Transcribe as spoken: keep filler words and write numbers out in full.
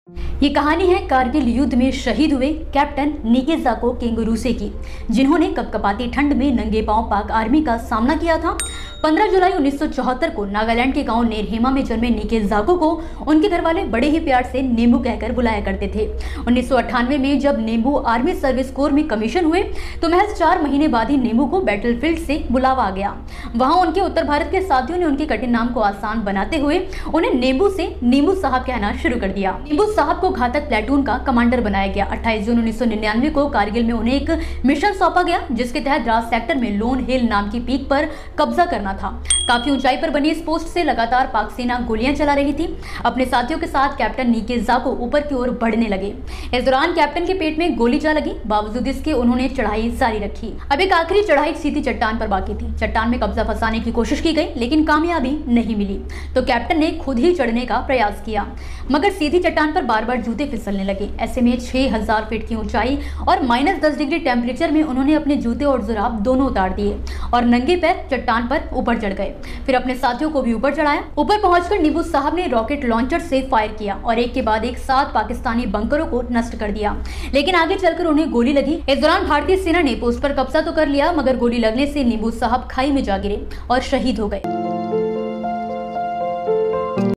ये कहानी है कारगिल युद्ध में शहीद हुए कैप्टन नीके जाको केंगुरुसे की, जिन्होंने कपकपाती ठंड में नंगे पांव पाक आर्मी का सामना किया था। पंद्रह जुलाई उन्नीस सौ चौहत्तर को नागालैंड के गांव नेरहेमा में जन्मे नीके जाको को उनके घरवाले बड़े ही प्यार से नेम्बू कहकर बुलाया करते थे। उन्नीस सौ अट्ठानवे में जब नेम्बू आर्मी सर्विस कोर में कमीशन हुए तो महज चार महीने बाद ही नेम्बू को बैटलफील्ड से बुलावा आ गया। वहां उनके उत्तर भारत के साथियों ने उनके कठिन नाम को आसान बनाते हुए उन्हें नेम्बू से नींबू साहब कहना शुरू कर दिया। नींबू साहब को घातक प्लेटून का कमांडर बनाया गया। अट्ठाईस जून उन्नीस सौ निन्यानवे को कारगिल में उन्हें एक मिशन सौंपा गया, जिसके तहत द्रास सेक्टर में लोन हिल नाम की पीक पर कब्जा करना था। काफी ऊंचाई पर बनी इस पोस्ट से लगातार पाक सेना गोलियां चला रही थी। अपने साथियों के साथ कैप्टन नीके जाको ऊपर की ओर बढ़ने लगे। इस दौरान कैप्टन के पेट में गोली जा लगी। बावजूद इसके उन्होंने चढ़ाई जारी रखी। अब एक आखिरी चढ़ाई सीधी चट्टान पर बाकी थी। चट्टान में कब्जा फंसाने की कोशिश की गई, लेकिन कामयाबी नहीं मिली, तो कैप्टन ने खुद ही चढ़ने का प्रयास किया, मगर सीधी चट्टान पर बार बार जूते फिसलने लगे। ऐसे में छह हजार फीट की ऊंचाई और माइनस दस डिग्री टेम्परेचर में उन्होंने अपने जूते और जुराब दोनों उतार दिए और नंगे पैर चट्टान पर ऊपर चढ़ गए। फिर अपने साथियों को भी ऊपर चढ़ाया। ऊपर पहुंचकर नींबू साहब ने रॉकेट लॉन्चर से फायर किया और एक के बाद एक सात पाकिस्तानी बंकरों को नष्ट कर दिया, लेकिन आगे चलकर उन्हें गोली लगी। इस दौरान भारतीय सेना ने पोस्ट पर कब्जा तो कर लिया, मगर गोली लगने से नींबू साहब खाई में जा गिरे और शहीद हो गए।